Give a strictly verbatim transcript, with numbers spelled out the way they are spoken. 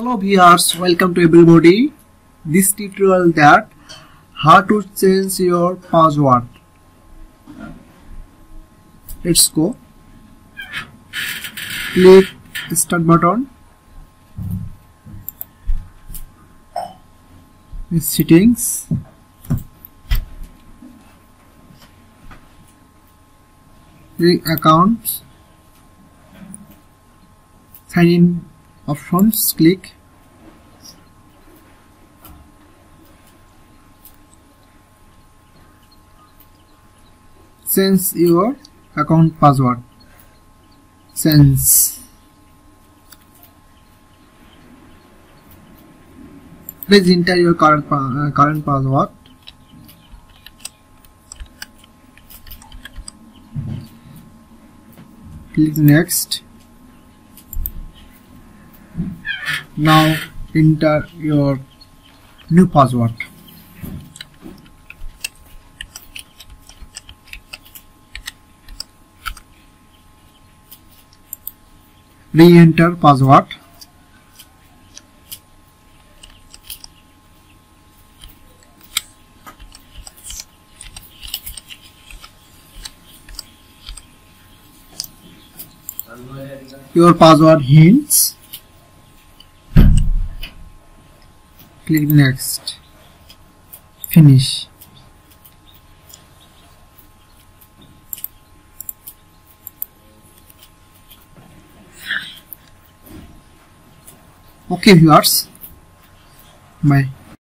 Hello viewers, welcome to everybody. This tutorial that how to change your password. Let's go. Click start button. Settings. Click accounts. Sign in options. Click. Change your account password. Change. Please enter your current pa uh, current password. Click next. Now enter your new password. Re-enter password. Your password hints. Click next. Finish. Okay viewers, bye.